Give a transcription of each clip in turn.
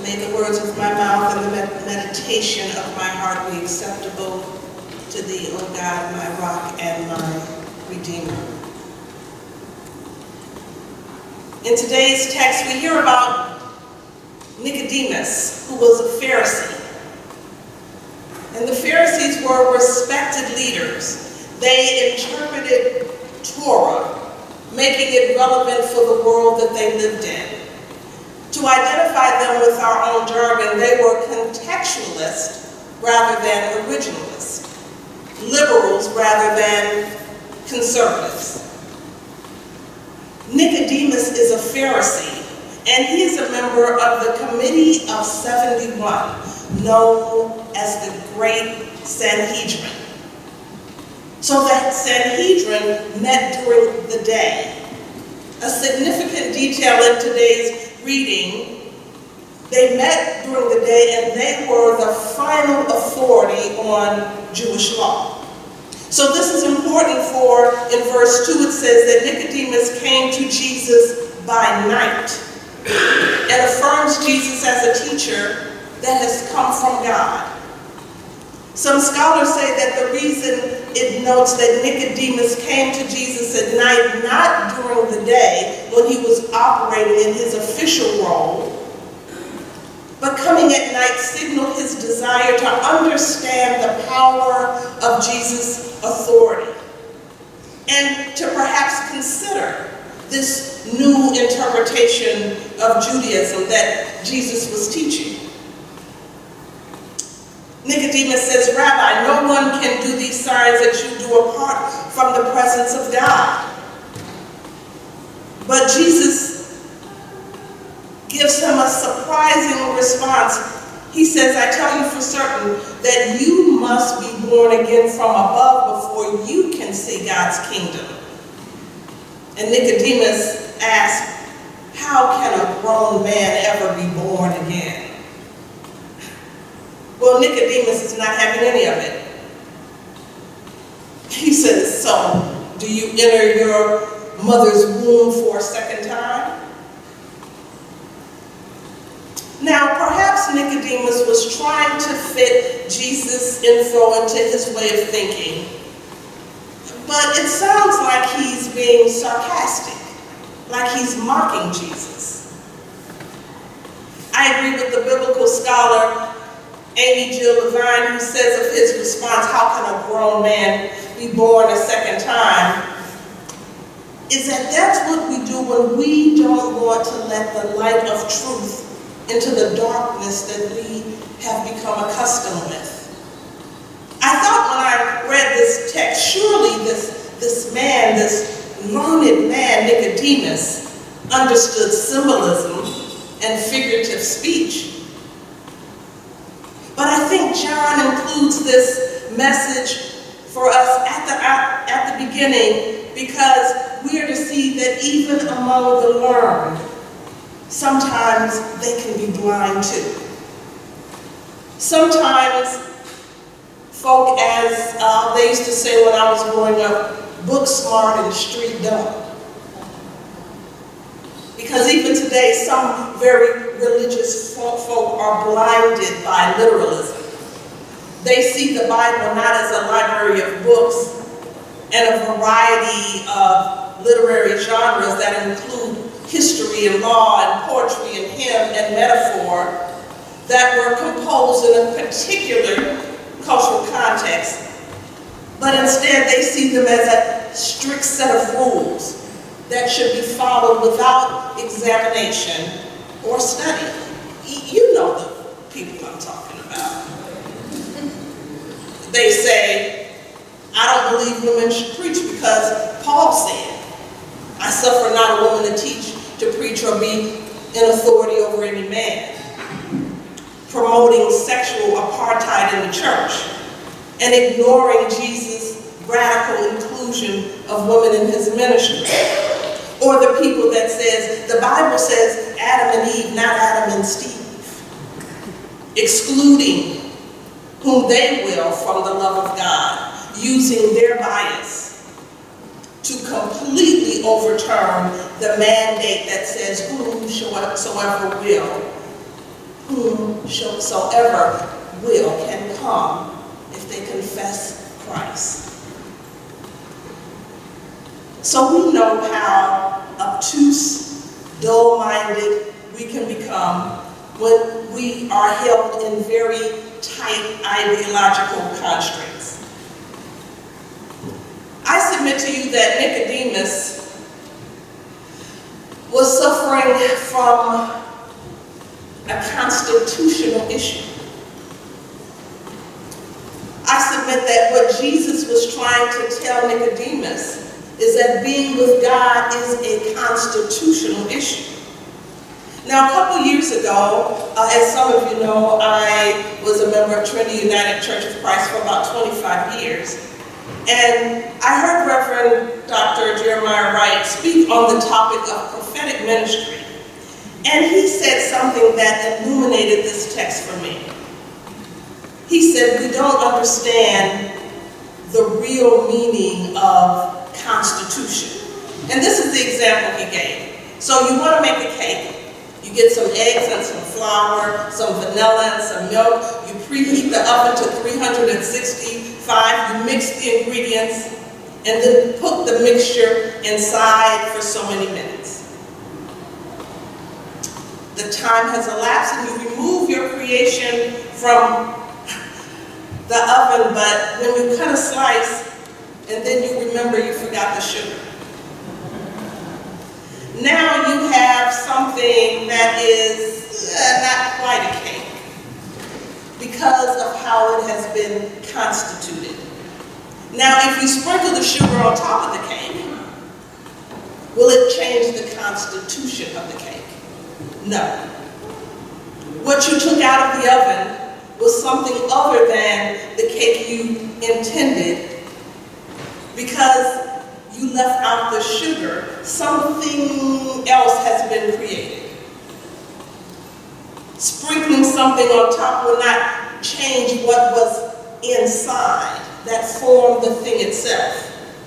May the words of my mouth and the meditation of my heart be acceptable to thee, O God, my rock and my redeemer. In today's text, we hear about Nicodemus, who was a Pharisee. And the Pharisees were respected leaders. They interpreted Torah, making it relevant for the world that they lived in. To identify them with our own jargon, they were contextualists rather than originalists, liberals rather than conservatives. Nicodemus is a Pharisee, and he is a member of the Committee of 71, known as the Great Sanhedrin. So that Sanhedrin met during the day. A significant detail in today's reading, they met during the day and they were the final authority on Jewish law. So this is important for, in verse 2 it says that Nicodemus came to Jesus by night and affirms Jesus as a teacher that has come from God. Some scholars say that the reason it notes that Nicodemus came to Jesus at night, not during the day when he was operating in his official role, but coming at night signaled his desire to understand the power of Jesus' authority and to perhaps consider this new interpretation of Judaism that Jesus was teaching. Nicodemus says, Rabbi, no one can do these signs that you do apart from the presence of God. But Jesus gives him a surprising response. He says, I tell you for certain that you must be born again from above before you can see God's kingdom. And Nicodemus asked, how can a grown man ever be born again? Well, Nicodemus is not having any of it. He says, so, do you enter your mother's womb for a second time? Now, perhaps Nicodemus was trying to fit Jesus' info into his way of thinking, but it sounds like he's being sarcastic, like he's mocking Jesus. I agree with the biblical scholar Amy Jill Levine, who says of his response, how can a grown man be born a second time, is that that's what we do when we don't want to let the light of truth into the darkness that we have become accustomed with. I thought when I read this text, surely this man, this learned man, Nicodemus, understood symbolism and figurative speech. But I think John includes this message for us at the beginning because we are to see that even among the learned, sometimes they can be blind too. Sometimes folk, as they used to say when I was growing up, book smart and street dumb. Because even today, some very religious folk are blinded by literalism. They see the Bible not as a library of books and a variety of literary genres that include history and law and poetry and hymn and metaphor that were composed in a particular cultural context, but instead they see them as a strict set of rules that should be followed without examination or study. You know the people I'm talking about. They say, I don't believe women should preach because Paul said, I suffer not a woman to teach, to preach, or be in authority over any man. Promoting sexual apartheid in the church and ignoring Jesus' radical inclusion of women in his ministry. Or the people that says, the Bible says Adam and Eve, not Adam and Steve. Excluding whom they will from the love of God, using their bias to completely overturn the mandate that says whomsoever will whomsoever can come if they confess Christ. So we know how obtuse, dull-minded we can become when we are held in very tight ideological constraints. I submit to you that Nicodemus was suffering from a constitutional issue. I submit that what Jesus was trying to tell Nicodemus is that being with God is a constitutional issue. Now, a couple years ago, as some of you know, I was a member of Trinity United Church of Christ for about 25 years. And I heard Reverend Dr. Jeremiah Wright speak on the topic of prophetic ministry. And he said something that illuminated this text for me. He said, we don't understand the real meaning of constitution. And this is the example he gave. So you want to make a cake. You get some eggs and some flour, some vanilla and some milk. You preheat the oven to 365. You mix the ingredients and then put the mixture inside for so many minutes. The time has elapsed and you remove your creation from the oven, but when you cut a slice and then you remember you forgot the sugar. Now you have something that is not quite a cake because of how it has been constituted. Now, if you sprinkle the sugar on top of the cake, will it change the constitution of the cake? No. What you took out of the oven was something other than the cake you intended because you left out the sugar. Something else has been created. Sprinkling something on top will not change what was inside that formed the thing itself.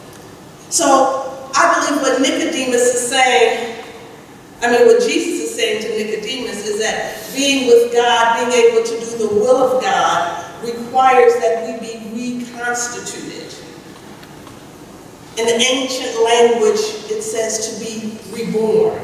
So I believe what Nicodemus is saying, what Jesus is saying to Nicodemus is that being with God, being able to do the will of God, requires that we be reconstituted. In the ancient language, it says to be reborn.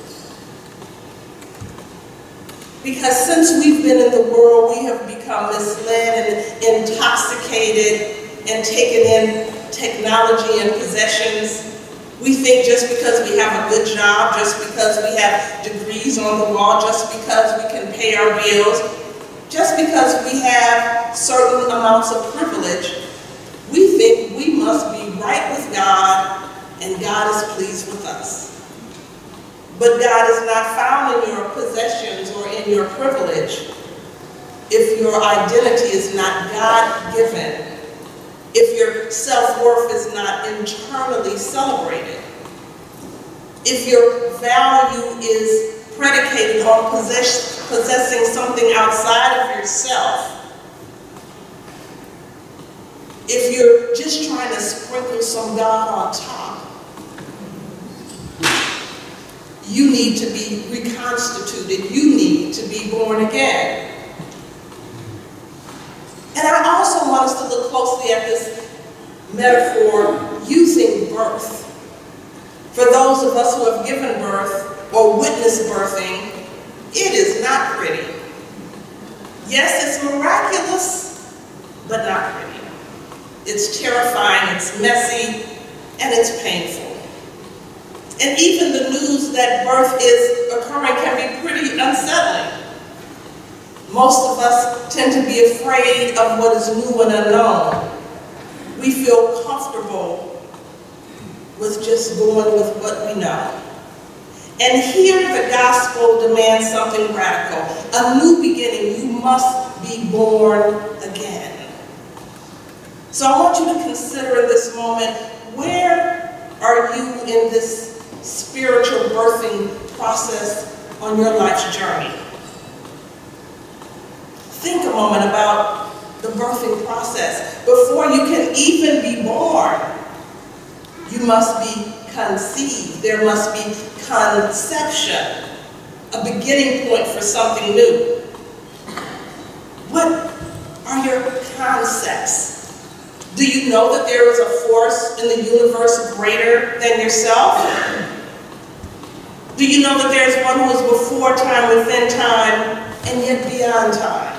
Because since we've been in the world, we have become misled and intoxicated and taken in technology and possessions. We think just because we have a good job, just because we have degrees on the wall, just because we can pay our bills, just because we have certain amounts of privilege, we think we must be right with God and God is pleased with us. But God is not found in your possessions or in your privilege if your identity is not God-given, if your self-worth is not internally celebrated, if your value is predicated on possessing something outside of yourself, if you're just trying to sprinkle some God on top, you need to be reconstituted. You need to be born again. And I also want us to look closely at this metaphor using birth. For those of us who have given birth or witnessed birthing, it is not pretty. Yes, it's miraculous, but not pretty. It's terrifying, it's messy, and it's painful. And even the news that birth is occurring can be pretty unsettling. Most of us tend to be afraid of what is new and unknown. We feel comfortable with just going with what we know. And here the gospel demands something radical. A new beginning. You must be born again. So I want you to consider in this moment, where are you in this spiritual birthing process on your life's journey? Think a moment about the birthing process. Before you can even be born, you must be conceived. There must be conception, a beginning point for something new. What are your concepts? Do you know that there is a force in the universe greater than yourself? Do you know that there's one who is before time, within time, and yet beyond time?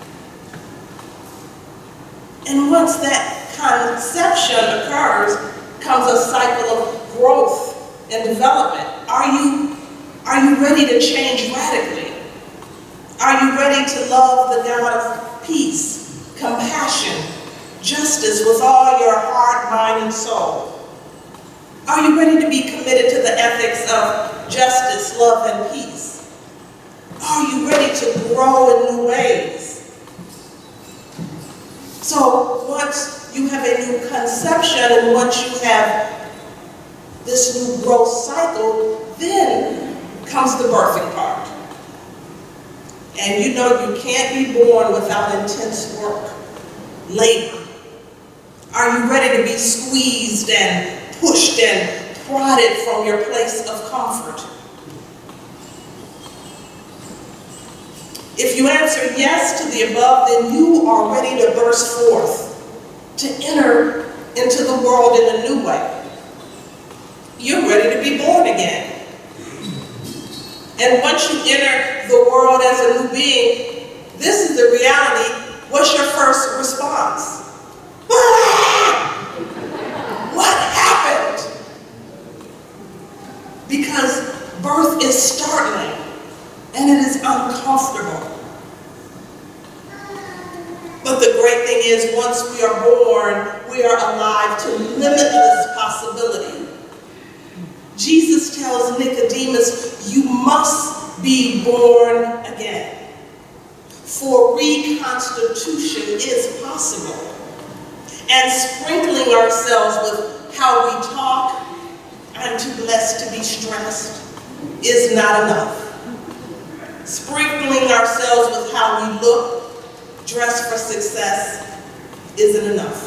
And once that conception occurs, comes a cycle of growth and development. Are you ready to change radically? Are you ready to love the God of peace, compassion, justice with all your heart, mind, and soul? Are you ready to be committed to the ethics of justice, love, and peace? Are you ready to grow in new ways? So once you have a new conception and once you have this new growth cycle, then comes the birthing part. And you know you can't be born without intense work, labor. Are you ready to be squeezed and pushed and prodded from your place of comfort? If you answer yes to the above, then you are ready to burst forth, to enter into the world in a new way. You're ready to be born again. And once you enter the world as a new being, this is the reality. What's your first response? What happened? Because birth is startling and it is uncomfortable. But the great thing is, once we are born, we are alive to limitless possibility. Jesus tells Nicodemus, you must be born again. For reconstitution is possible. And sprinkling ourselves with how we talk, I'm too blessed to be stressed, is not enough. Sprinkling ourselves with how we look, dress for success, isn't enough.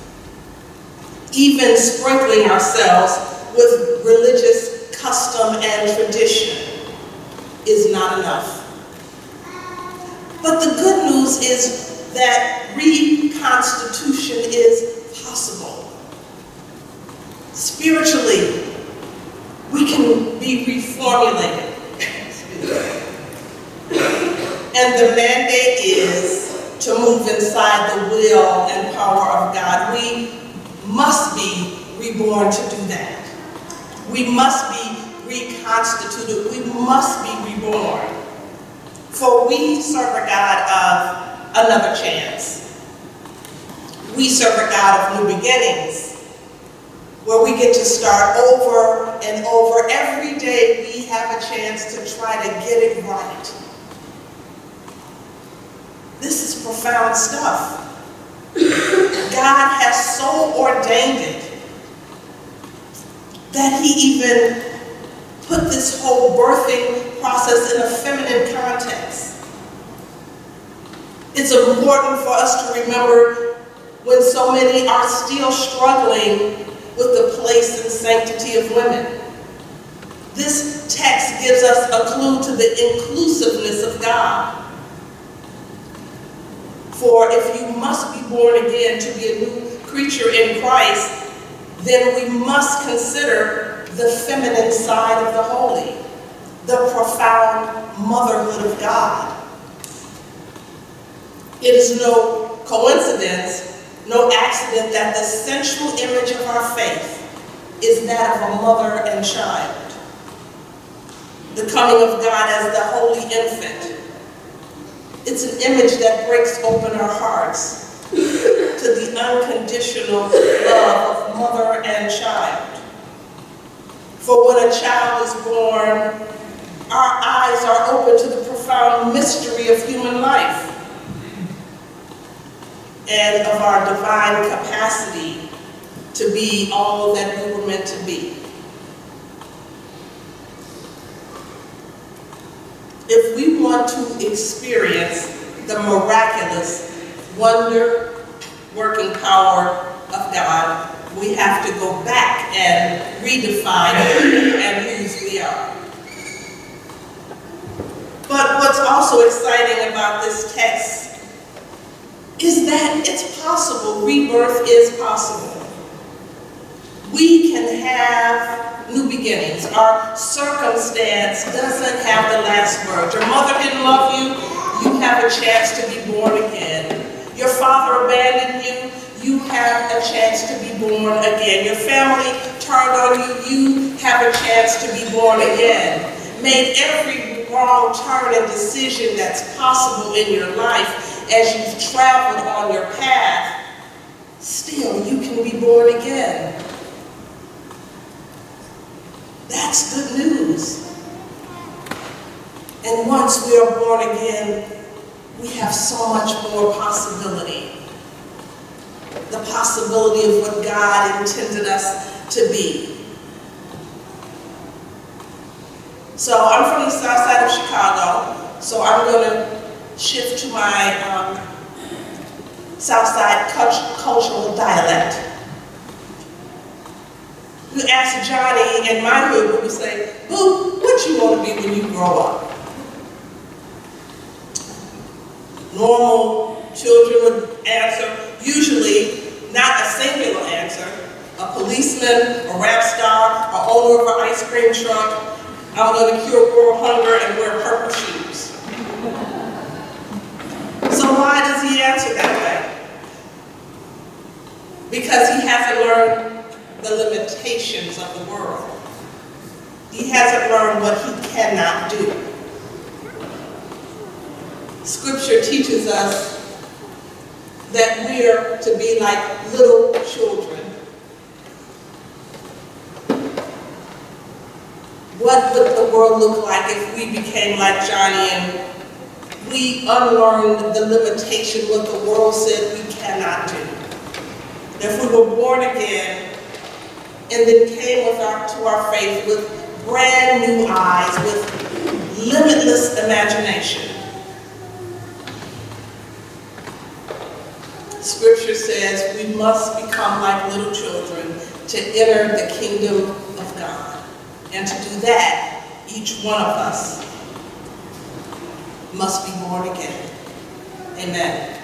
Even sprinkling ourselves with religious custom and tradition is not enough. But the good news is that reconstitution is possible. Spiritually, we can be reformulated. And the mandate is to move inside the will and power of God. We must be reborn to do that. We must be reconstituted. We must be reborn. For we serve a God of another chance. We serve a God of new beginnings, where we get to start over and over. Every day we have a chance to try to get it right. This is profound stuff. God has so ordained it that he even put this whole birthing process in a feminine context. It's important for us to remember when so many are still struggling with the place and sanctity of women. This text gives us a clue to the inclusiveness of God. For if you must be born again to be a new creature in Christ, then we must consider the feminine side of the holy, the profound motherhood of God. It is no coincidence, no accident that the central image of our faith is that of a mother and child. The coming of God as the holy infant. It's an image that breaks open our hearts to the unconditional love of mother and child. For when a child is born, our eyes are open to the profound mystery of human life and of our divine capacity to be all that we were meant to be. If we want to experience the miraculous wonder, working power of God, we have to go back and redefine who and whose we are. But what's also exciting about this text is that it's possible. Rebirth is possible. We can have new beginnings. Our circumstance doesn't have the last word. Your mother didn't love you, you have a chance to be born again. Your father abandoned you, you have a chance to be born again. Your family turned on you, you have a chance to be born again. Made every wrong turn and decision that's possible in your life as you've traveled on your path, still you can be born again. That's good news. And once we are born again, we have so much more possibility. The possibility of what God intended us to be. So I'm from the south side of Chicago, so I'm going to shift to my south side cultural dialect. You ask Johnny in my hood, we would say, "Boo, what you want to be when you grow up?" Normal children would answer, usually not a singular answer, a policeman, a rap star, a owner of an ice cream truck. I'm going to cure world hunger and wear purple shoes. So why does he answer that way? Because he hasn't learned the limitations of the world. He hasn't learned what he cannot do. Scripture teaches us that we're to be like little children. What would the world look like if we became like Johnny and we unlearned the limitation, what the world said we cannot do? If we were born again and then came to our faith with brand new eyes, with limitless imagination. Scripture says we must become like little children to enter the kingdom of God. And to do that, each one of us must be born again. Amen.